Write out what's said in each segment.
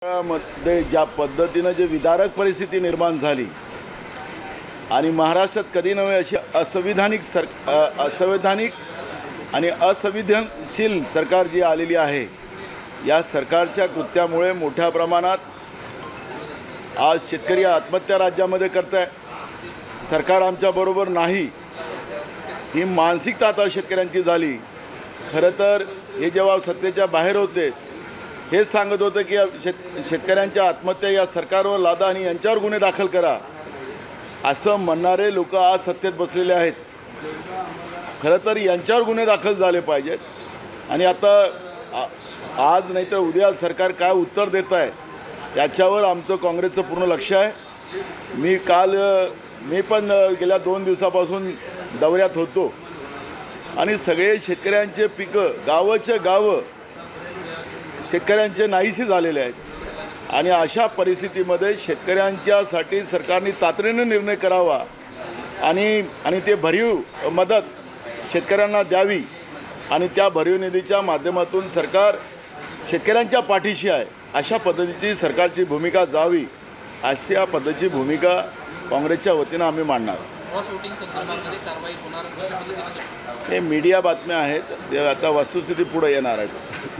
मध्ये ज्या पद्धतीनं जे विदारक परिस्थिती निर्माण झाली आणि महाराष्ट्रात कधी नव्हे अशी असंवैधानिक आणि असंविधानशील सरकार जी आलेली आहे, या सरकारच्या कृत्यामुळे मोठ्या प्रमाणात आज शेतकरी आत्महत्या राज्यामध्ये करत आहे. सरकार आमच्याबरोबर नाही, ही मानसिकता आता शेतकऱ्यांची झाली. खरं तर हे जेव्हा सत्तेच्या बाहेर होते हेच सांगत होतं की शेतकऱ्यांच्या आत्महत्या या सरकारवर लादा आणि यांच्यावर गुन्हे दाखल करा, असं म्हणणारे लोक आज सत्तेत बसलेले आहेत. खरं तर यांच्यावर गुन्हे दाखल झाले पाहिजेत. आणि आता आज नाही तर उद्या सरकार काय उत्तर देत आहे याच्यावर आमचं काँग्रेसचं पूर्ण लक्ष आहे. मी पण गेल्या 2 दिवसापासून दौऱ्यात होतो आणि सगळे शेतकऱ्यांचे पिकं गावाचे गावं शेतकऱ्यांचे नाहीसे झालेले आहेत. आणि अशा परिस्थितीमध्ये शेतकऱ्यांच्यासाठी सरकारने तातडीने निर्णय करावा आणि ते भरीव मदत शेतकऱ्यांना द्यावी आणि त्या भरीव निधीच्या माध्यमातून सरकार शेतकऱ्यांच्या पाठीशी आहे अशा पद्धतीची सरकारची भूमिका जावी, अशा पद्धतीची भूमिका काँग्रेसच्या वतीनं आम्ही मांडणार. हे मीडिया बातम्या आहेत, ते आता वस्तुस्थिती पुढे येणार आहेत.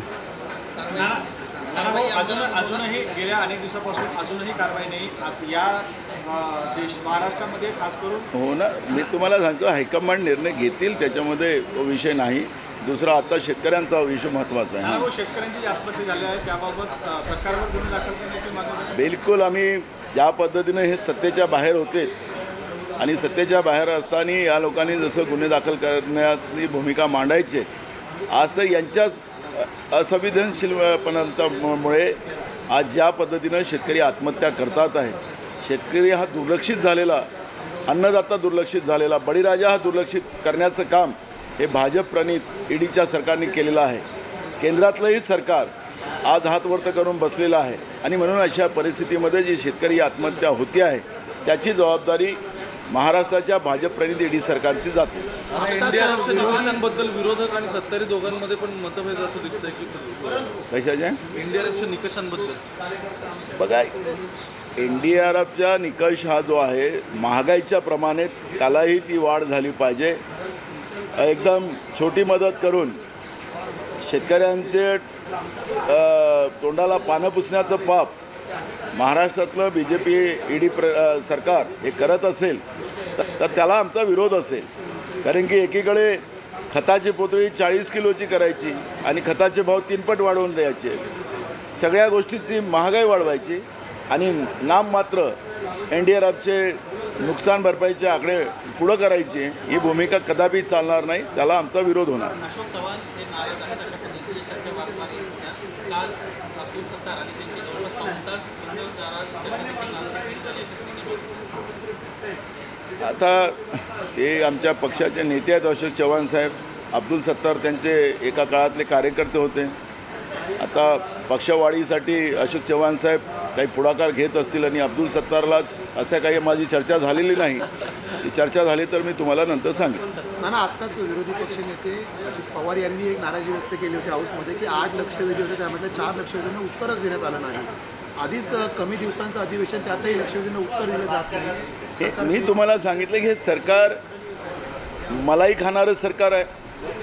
अजूनही गेल्या अनेक दिवसापासून अजूनही कारवाई नाही या महाराष्ट्रामध्ये, खास करून. हो ना, मी तुम्हाला सांगतो हायकमांड निर्णय घेतील, त्याच्यामध्ये तो विषय नाही. दुसरा आता शेतकऱ्यांचा विषय महत्त्वाचा आहे. शेतकऱ्यांची जी आत्महत्या झाली आहे त्याबाबत सरकारवर गुन्हे दाखल करण्याची मागणी. बिलकुल, आम्ही ज्या पद्धतीनं हे सत्तेच्या बाहेर होते आणि सत्तेच्या बाहेर असताना या लोकांनी जसं गुन्हे दाखल करण्याची भूमिका मांडायची, आज तर यांच्याच असंवेदनशीलपणामुळे आज ज्या पद्धतीनं शेतकरी आत्महत्या करतात आहेत. शेतकरी हा दुर्लक्षित झालेला, अन्नदाता दुर्लक्षित झालेला, बळीराजा हा दुर्लक्षित करण्याचं काम हे भाजप प्रणित ईडीच्या सरकारने केलेलं आहे. केंद्रातलंही सरकार आज हातवरत करून बसलेलं आहे आणि म्हणून अशा परिस्थितीमध्ये जी शेतकरी आत्महत्या होती आहे त्याची जबाबदारी महाराष्ट्राच्या भाजप प्रणित ईडी सरकारची जाते. इंडिया निकषांबद्दल विरोधक आणि सत्ताधारी दोघांमध्ये पण मतभेद असं दिसतंय की कशाच्या इंडिया निकषांबद्दल बघा, NDRFचा निकष हा जो आहे महागाईच्या प्रमाणे त्यालाही ती वाढ झाली पाहिजे. एकदम छोटी मदत करून शेतकऱ्यांचे तोंडाला पानं पुसण्याचं पाप महाराष्ट्रातलं BJP ईडी सरकार हे करत असेल तर त्याला आमचा विरोध असेल. कारण की एकीकडे खताची पोतळी 40 किलोची करायची आणि खताचे भाव 3 पट वाढवून द्यायचे, सगळ्या गोष्टीची महागाई वाढवायची आणि नाममात्र NDRFचे नुकसान भरपाईचे आकडे पुढं करायची, ही भूमिका कदापि चालणार नाही. त्याला आमचा विरोध होणार. अशोक चव्हाण हे नाराज आहेत अशा पद्धतीची चर्चा वारंवार येत होत्या. काल अब्दुल सत्तार आणि त्यांची जवळपास 5 तास दारात चर्चा देखील झाली. आता ते आमच्या पक्षाचे नेते आहेत अशोक चव्हाण साहेब. अब्दुल सत्तार त्यांचे एका काळातले कार्यकर्ते होते. आता पक्षवाढीसाठी अशोक चव्हाण साहेब काही पुढाकार घेत असतील आणि अब्दुल सत्तारलाच असं काही माझी चर्चा झालेली नाही. ती चर्चा झाली तर मी तुम्हाला नंतर सांगेन. ना आत्ताच विरोधी पक्षनेते अजित पवार यांनी एक नाराजी व्यक्त केली होती हाऊसमध्ये की 8 लक्षवेधी होते, त्यामधले 4 लक्षवेधींना उत्तरच देण्यात आलं नाही. आधीच कमी दिवसांचं अधिवेशन, त्यातही लक्षवेधींना उत्तर दिलं जात नाही. मी तुम्हाला सांगितलं की हे सरकार मलाई खाणारं सरकार आहे.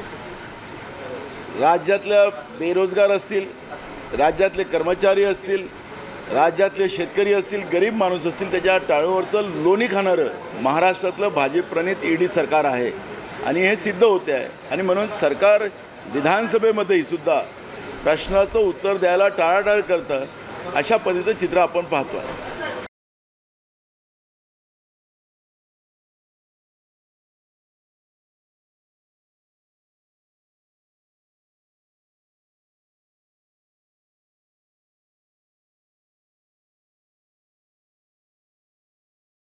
राज्यातल्या बेरोजगार असतील, राज्यातले कर्मचारी असतील, राज्यातले शेतकरी असतील, गरीब माणूस असतील, त्याच्या टाळूवरचं लोणी खाणारं महाराष्ट्रातलं भाजप प्रणित ईडी सरकार आहे आणि हे सिद्ध होते आहे. आणि म्हणून सरकार विधानसभेमध्येही सुद्धा प्रश्नाचं उत्तर द्यायला टाळाटाळ करतं, अशा पद्धतीचं चित्र आपण पाहतो आहे.